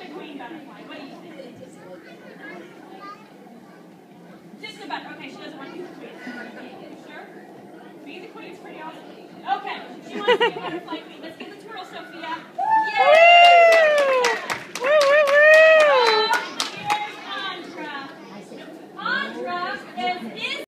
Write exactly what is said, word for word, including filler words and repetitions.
the queen butterfly. What do you think? Just the butterfly. Okay, she doesn't want to be the queen. Sure? Being the queen's pretty awesome. Okay, she wants to be a butterfly queen.